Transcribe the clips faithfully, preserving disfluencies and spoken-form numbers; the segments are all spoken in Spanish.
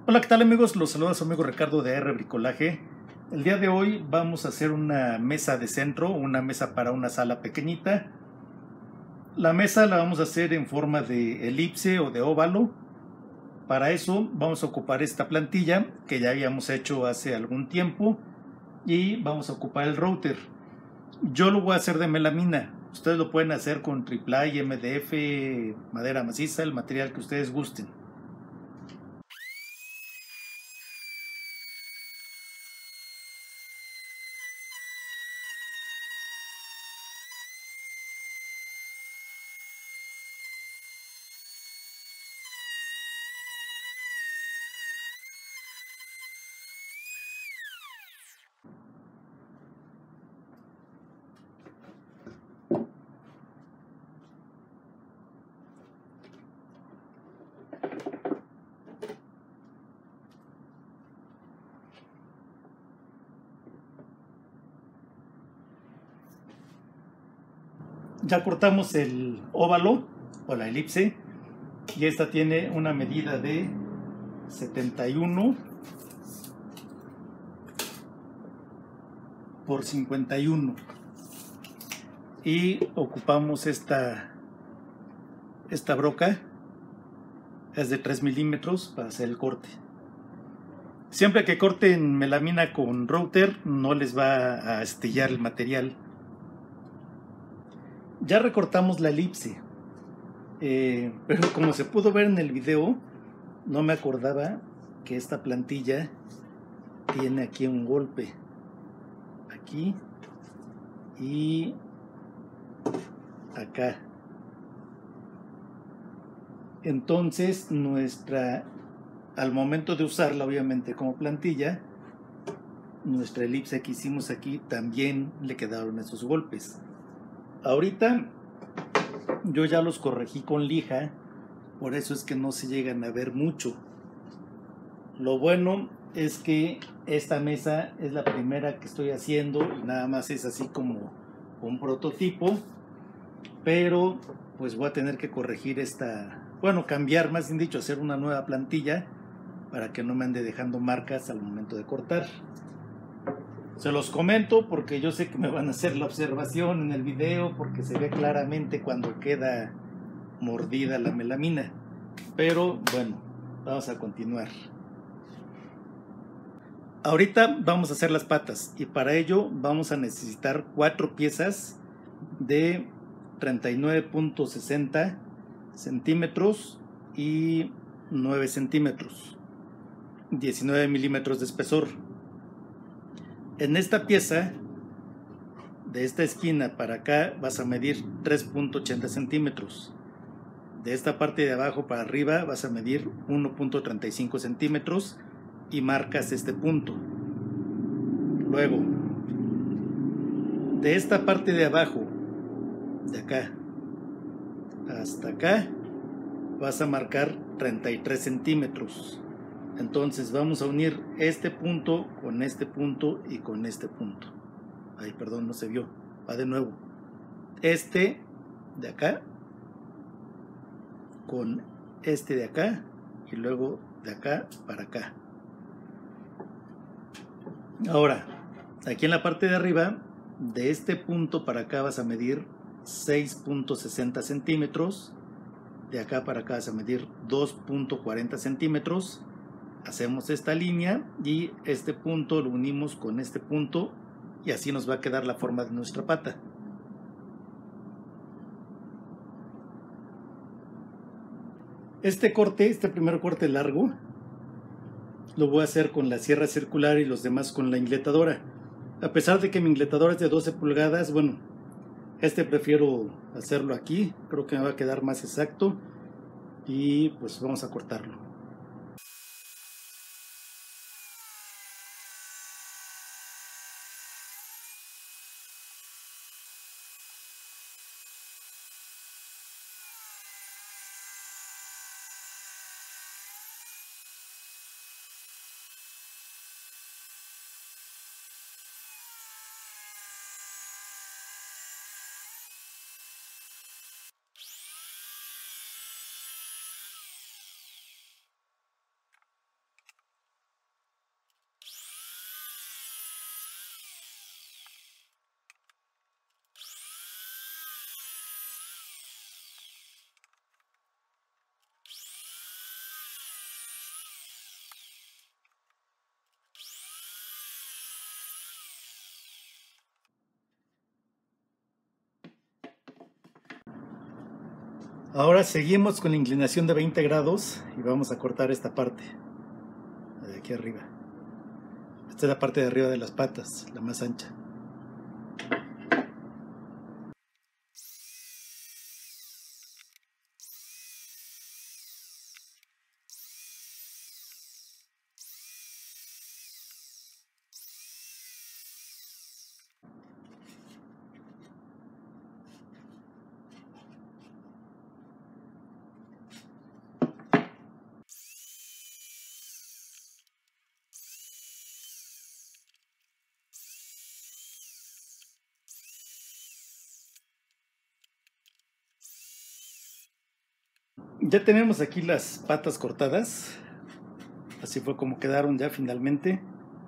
Hola, ¿qué tal amigos? Los saluda su amigo Ricardo de A R Bricolaje. El día de hoy vamos a hacer una mesa de centro, una mesa para una sala pequeñita. La mesa la vamos a hacer en forma de elipse o de óvalo. Para eso vamos a ocupar esta plantilla que ya habíamos hecho hace algún tiempo y vamos a ocupar el router. Yo lo voy a hacer de melamina. Ustedes lo pueden hacer con triple A, M D F, madera maciza, el material que ustedes gusten. Ya cortamos el óvalo o la elipse y esta tiene una medida de setenta y uno por cincuenta y uno y ocupamos esta esta broca, es de tres milímetros para hacer el corte. Siempre que corten melamina con router no les va a astillar el material. Ya recortamos la elipse, eh, pero como se pudo ver en el video, no me acordaba que esta plantilla tiene aquí un golpe, aquí y acá. Entonces nuestra, al momento de usarla obviamente como plantilla, nuestra elipse que hicimos aquí también le quedaron esos golpes. Ahorita yo ya los corregí con lija, por eso es que no se llegan a ver mucho. Lo bueno es que esta mesa es la primera que estoy haciendo y nada más es así como un prototipo, pero pues voy a tener que corregir esta, bueno, cambiar, más bien dicho, hacer una nueva plantilla para que no me ande dejando marcas al momento de cortar. Se los comento porque yo sé que me van a hacer la observación en el video porque se ve claramente cuando queda mordida la melamina. Pero bueno, vamos a continuar. Ahorita vamos a hacer las patas y para ello vamos a necesitar cuatro piezas de treinta y nueve punto sesenta centímetros y nueve centímetros, diecinueve milímetros de espesor. En esta pieza, de esta esquina para acá, vas a medir tres punto ochenta centímetros. De esta parte de abajo para arriba vas a medir uno punto treinta y cinco centímetros y marcas este punto. Luego, de esta parte de abajo, de acá hasta acá, vas a marcar treinta y tres centímetros. Entonces vamos a unir este punto con este punto y con este punto. Ay, perdón, no se vio. Va de nuevo. Este de acá con este de acá y luego de acá para acá. Ahora, aquí en la parte de arriba, de este punto para acá vas a medir seis punto sesenta centímetros. De acá para acá vas a medir dos punto cuarenta centímetros. Hacemos esta línea y este punto lo unimos con este punto y así nos va a quedar la forma de nuestra pata. Este corte, este primer corte largo, lo voy a hacer con la sierra circular y los demás con la ingletadora. A pesar de que mi ingletadora es de doce pulgadas, bueno, este prefiero hacerlo aquí, creo que me va a quedar más exacto y pues vamos a cortarlo. Ahora seguimos con la inclinación de veinte grados y vamos a cortar esta parte de aquí arriba. Esta es la parte de arriba de las patas, la más ancha. Ya tenemos aquí las patas cortadas, así fue como quedaron ya finalmente,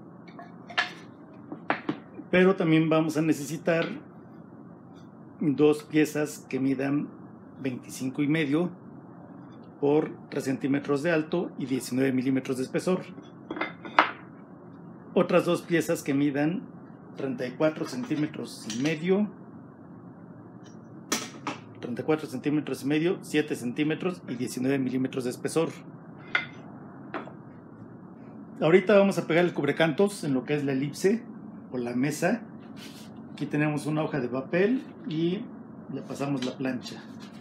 pero también vamos a necesitar dos piezas que midan veinticinco y medio por tres centímetros de alto y diecinueve milímetros de espesor, otras dos piezas que midan treinta y cuatro centímetros y medio, treinta y cuatro centímetros y medio, siete centímetros y diecinueve milímetros de espesor. Ahorita vamos a pegar el cubrecantos en lo que es la elipse o la mesa. Aquí tenemos una hoja de papel y le pasamos la plancha.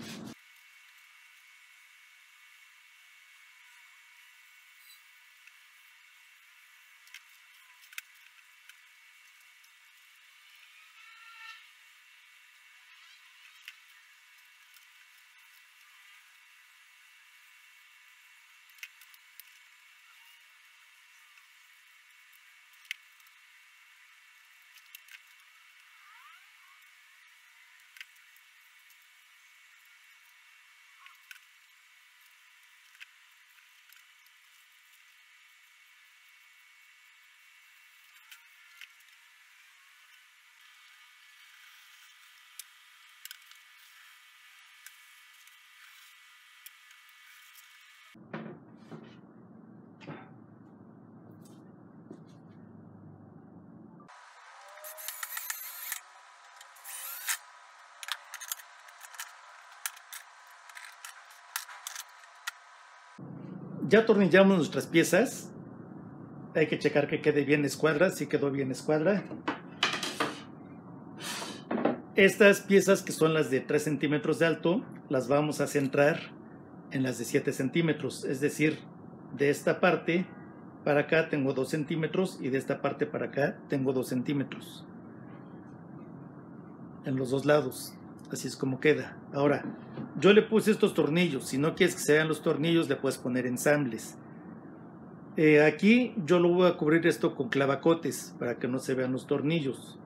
Ya atornillamos nuestras piezas. Hay que checar que quede bien escuadra. Sí quedó bien escuadra. Estas piezas, que son las de tres centímetros de alto, las vamos a centrar en las de siete centímetros. Es decir, de esta parte para acá tengo dos centímetros y de esta parte para acá tengo dos centímetros. En los dos lados. Así es como queda. Ahora, yo le puse estos tornillos. Si no quieres que se vean los tornillos, le puedes poner ensambles. Eh, aquí yo lo voy a cubrir esto con clavacotes para que no se vean los tornillos.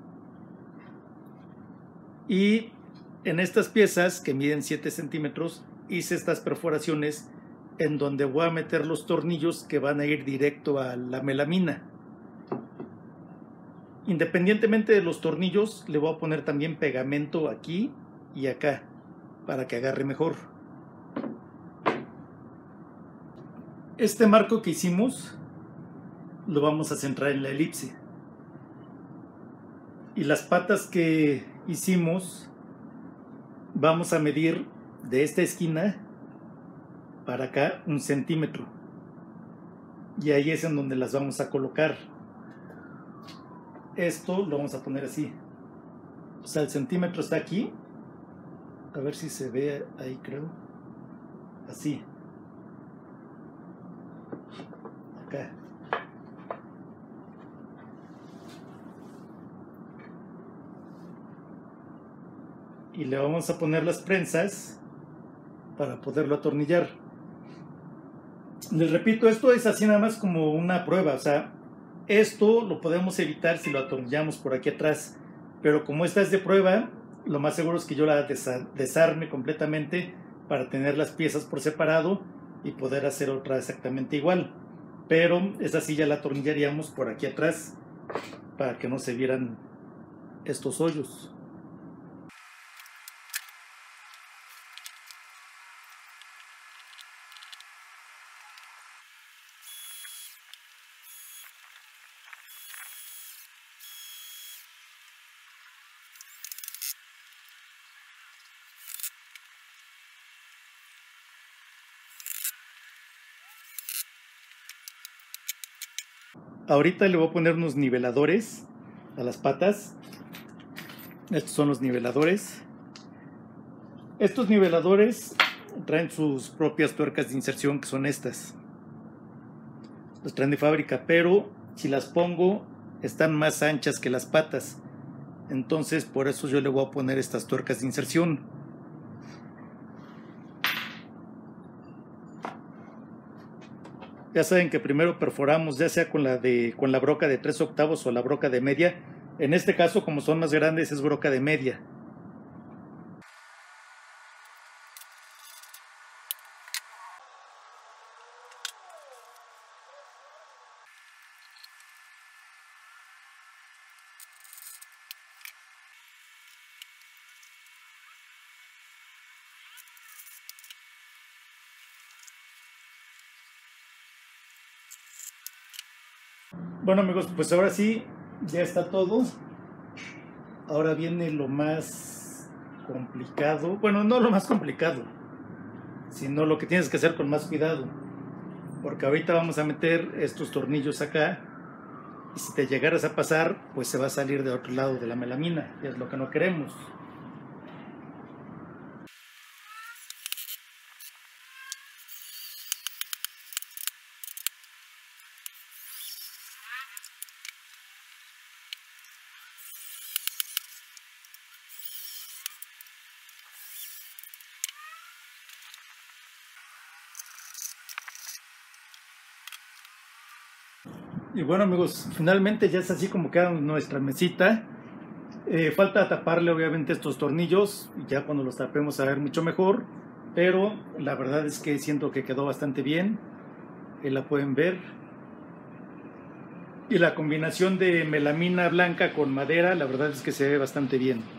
Y en estas piezas que miden siete centímetros hice estas perforaciones en donde voy a meter los tornillos que van a ir directo a la melamina. Independientemente de los tornillos, le voy a poner también pegamento aquí y acá para que agarre mejor. Este marco que hicimos lo vamos a centrar en la elipse. Y las patas que hicimos vamos a medir de esta esquina para acá un centímetro. Y ahí es en donde las vamos a colocar. Esto lo vamos a poner así. O sea, el centímetro está aquí. A ver si se ve ahí, creo. Así. Acá. Y le vamos a poner las prensas para poderlo atornillar. Les repito, esto es así nada más como una prueba. O sea, esto lo podemos evitar si lo atornillamos por aquí atrás. Pero como esta es de prueba, lo más seguro es que yo la desarme completamente para tener las piezas por separado y poder hacer otra exactamente igual. Pero esta sí ya la atornillaríamos por aquí atrás para que no se vieran estos hoyos. Ahorita le voy a poner unos niveladores a las patas. Estos son los niveladores. Estos niveladores traen sus propias tuercas de inserción, que son estas. Los traen de fábrica, pero si las pongo están más anchas que las patas. Entonces por eso yo le voy a poner estas tuercas de inserción. Ya saben que primero perforamos, ya sea con la, de, con la broca de tres octavos o la broca de media. En este caso, como son más grandes, es broca de media. Bueno amigos, pues ahora sí, ya está todo. Ahora viene lo más complicado. Bueno, no lo más complicado, sino lo que tienes que hacer con más cuidado. Porque ahorita vamos a meter estos tornillos acá. Y si te llegaras a pasar, pues se va a salir de otro lado de la melamina. Y es lo que no queremos. Y bueno amigos, finalmente ya es así como queda nuestra mesita. Eh, falta taparle obviamente estos tornillos, y ya cuando los tapemos a ver mucho mejor. Pero la verdad es que siento que quedó bastante bien. Ahí la pueden ver. Y la combinación de melamina blanca con madera, la verdad es que se ve bastante bien.